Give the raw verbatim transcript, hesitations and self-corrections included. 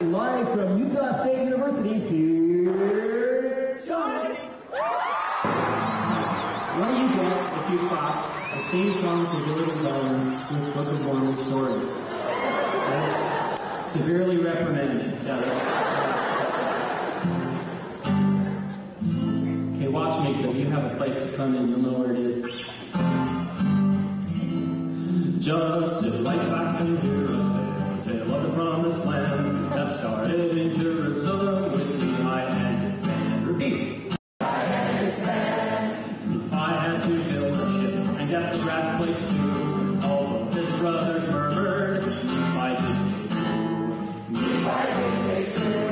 Live from Utah State University, here's Johnny! What do you get if you cross a theme song to Gilligan's own with Book of Mormon Stories? Right? Severely reprimanded. Yeah, okay, watch me, because you have a place to come in. You'll know where it is. Just sit right back and hear a tale, a tale of the promised land that started in Jerusalem with the I and his band. Repeat. I and his band. If I had to build a ship and get the brass plates too, all of his brothers murmured, if I just stay true. If I just stay true.